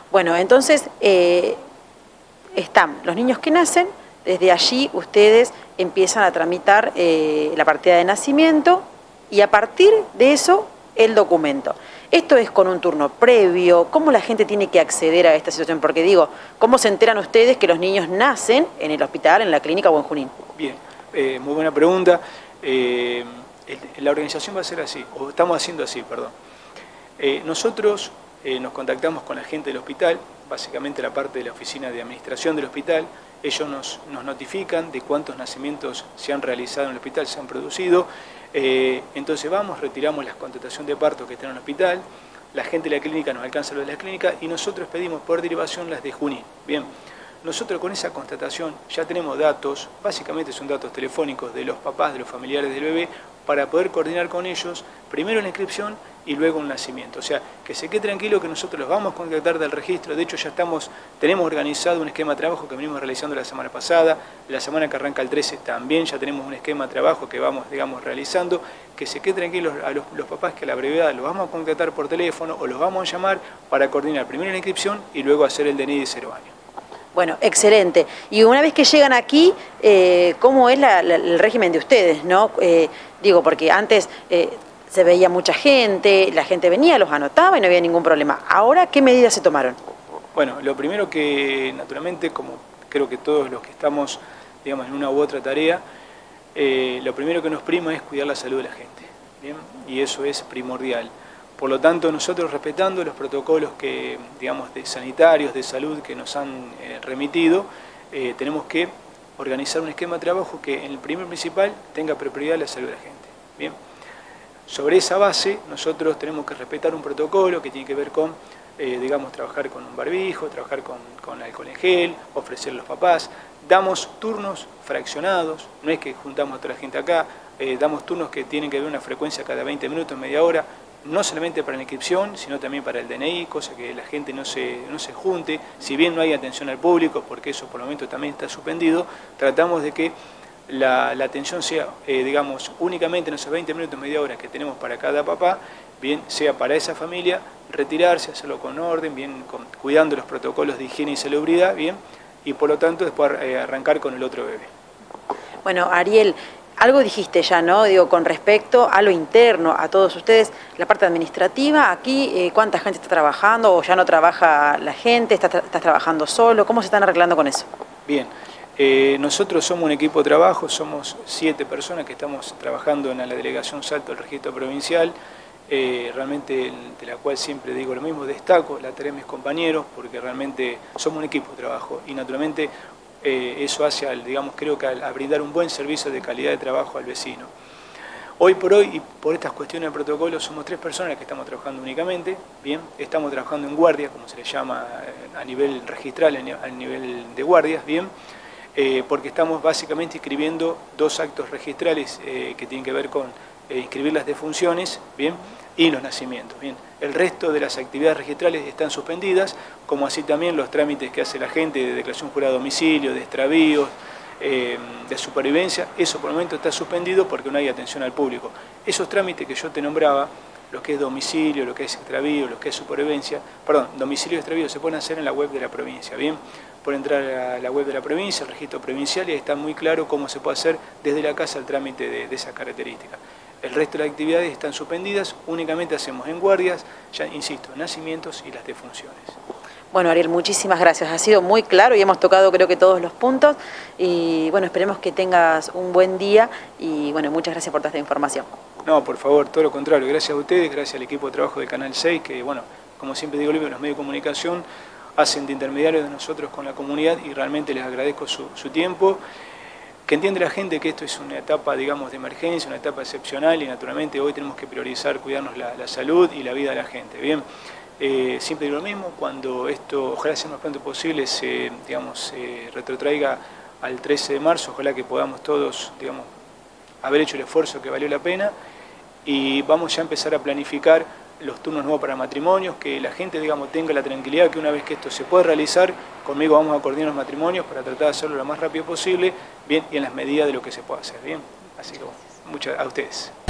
Bueno, entonces están los niños que nacen, desde allí ustedes empiezan a tramitar la partida de nacimiento y a partir de eso el documento. Esto es con un turno previo. ¿Cómo la gente tiene que acceder a esta situación? Porque digo, ¿cómo se enteran ustedes que los niños nacen en el hospital, en la clínica o en Junín? Bien, muy buena pregunta. La organización va a ser así, o estamos haciendo así, perdón. Nosotros nos contactamos con la gente del hospital, básicamente la parte de la oficina de administración del hospital. Ellos nos notifican de cuántos nacimientos se han realizado en el hospital, se han producido. Entonces vamos, retiramos la contratación de parto que está en el hospital, la gente de la clínica nos alcanza lo de la clínica y nosotros pedimos por derivación las de Junín. Bien, nosotros con esa constatación ya tenemos datos, básicamente son datos telefónicos de los papás, de los familiares del bebé, para poder coordinar con ellos primero la inscripción y luego un nacimiento. O sea, que se quede tranquilo que nosotros los vamos a contactar del registro. De hecho, ya tenemos organizado un esquema de trabajo que venimos realizando la semana pasada. La semana que arranca el 13 también ya tenemos un esquema de trabajo que vamos, digamos, realizando. Que se quede tranquilos a los papás que a la brevedad los vamos a contactar por teléfono o los vamos a llamar para coordinar primero la inscripción y luego hacer el DNI de 0 años. Bueno, excelente. Y una vez que llegan aquí, ¿cómo es el régimen de ustedes, no? Digo, porque antes se veía mucha gente, la gente venía, los anotaba y no había ningún problema. Ahora, ¿qué medidas se tomaron? Bueno, lo primero que, naturalmente, como creo que todos los que estamos, digamos, en una u otra tarea, lo primero que nos prima es cuidar la salud de la gente, ¿bien? Y eso es primordial. Por lo tanto, nosotros respetando los protocolos que, digamos, sanitarios, de salud que nos han remitido, tenemos que organizar un esquema de trabajo que en el primer principal tenga prioridad la salud de la gente. Bien. Sobre esa base, nosotros tenemos que respetar un protocolo que tiene que ver con, digamos, trabajar con un barbijo, trabajar con alcohol en gel, ofrecer a los papás. Damos turnos fraccionados, no es que juntamos a toda la gente acá, damos turnos que tienen que ver una frecuencia cada 20 minutos, media hora, no solamente para la inscripción, sino también para el DNI, cosa que la gente no se junte. Si bien no hay atención al público, porque eso por el momento también está suspendido, tratamos de que la atención sea, digamos, únicamente en esos 20 minutos, media hora que tenemos para cada papá, bien sea para esa familia, retirarse, hacerlo con orden, bien cuidando los protocolos de higiene y salubridad, bien, y por lo tanto después arrancar con el otro bebé. Bueno, Ariel, algo dijiste ya, ¿no? Digo, con respecto a lo interno, a todos ustedes, la parte administrativa, aquí, ¿cuánta gente está trabajando o ya no trabaja la gente? ¿Estás trabajando solo? ¿Cómo se están arreglando con eso? Bien, nosotros somos un equipo de trabajo, somos 7 personas que estamos trabajando en la delegación Salto del Registro Provincial, realmente de la cual siempre digo lo mismo, destaco la tarea de mis compañeros porque realmente somos un equipo de trabajo y naturalmente eso hace, digamos, creo que a brindar un buen servicio de calidad de trabajo al vecino. Hoy por hoy, y por estas cuestiones de protocolo, somos 3 personas que estamos trabajando únicamente, bien, estamos trabajando en guardia, como se le llama a nivel registral, a nivel de guardias, bien, porque estamos básicamente inscribiendo 2 actos registrales que tienen que ver con inscribir las defunciones, bien, y los nacimientos, bien. El resto de las actividades registrales están suspendidas, como así también los trámites que hace la gente de declaración jurada de domicilio, de extravíos, de supervivencia, eso por el momento está suspendido porque no hay atención al público. Esos trámites que yo te nombraba, lo que es domicilio, lo que es extravío, lo que es supervivencia, perdón, domicilio y extravío se pueden hacer en la web de la provincia, bien. Por entrar a la web de la provincia, el registro provincial, y ahí está muy claro cómo se puede hacer desde la casa el trámite de esas características. El resto de las actividades están suspendidas, únicamente hacemos en guardias, ya insisto, nacimientos y las defunciones. Bueno, Ariel, muchísimas gracias. Ha sido muy claro y hemos tocado creo que todos los puntos. Y bueno, esperemos que tengas un buen día y bueno, muchas gracias por toda esta información. No, por favor, todo lo contrario. Gracias a ustedes, gracias al equipo de trabajo de Canal 6, que bueno, como siempre digo, los medios de comunicación hacen de intermediarios de nosotros con la comunidad y realmente les agradezco su tiempo. Que entiende la gente que esto es una etapa, digamos, de emergencia, una etapa excepcional y naturalmente hoy tenemos que priorizar cuidarnos la salud y la vida de la gente. Bien, siempre digo lo mismo, cuando esto, ojalá sea lo más pronto posible, se retrotraiga al 13 de marzo, ojalá que podamos todos, digamos, haber hecho el esfuerzo que valió la pena y vamos ya a empezar a planificar los turnos nuevos para matrimonios, que la gente, digamos, tenga la tranquilidad que una vez que esto se puede realizar, conmigo vamos a coordinar los matrimonios para tratar de hacerlo lo más rápido posible, bien, y en las medidas de lo que se pueda hacer, bien. Así que, muchas a ustedes.